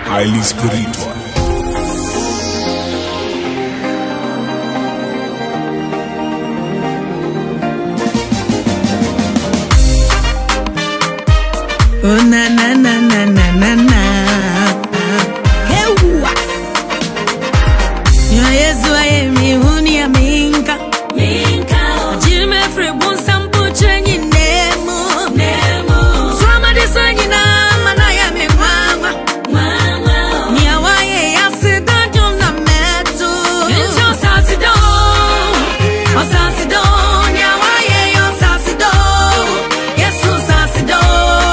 highly spiritual. Oh na na na na na na na. Hewa. Ya Yesu ayemi huni ya minka. Minka. Jime frebu sampu chenyi nemu. Nemu. Swama disanyi na mana ya mimama. Mama. Niawaye ya sidanjo na metu. Ncho sasido. O sasido. Niawaye yo sasido. Yesu sasido.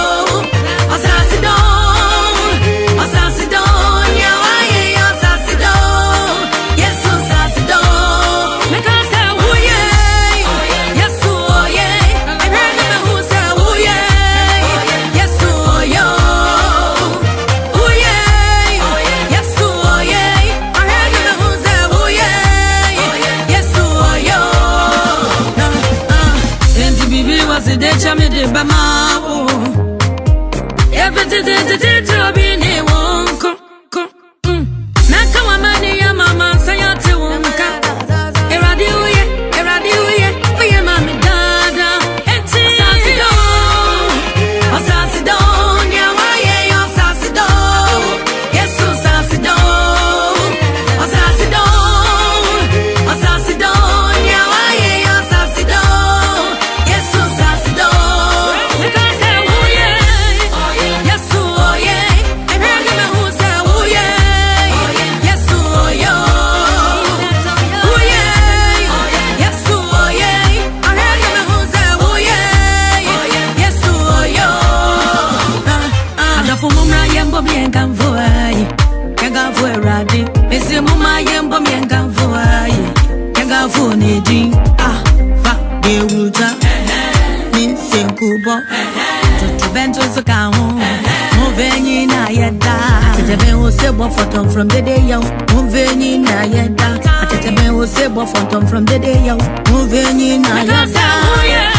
From the day young, moving in a yada. I tell me, who say, from the day young, moving in a yada.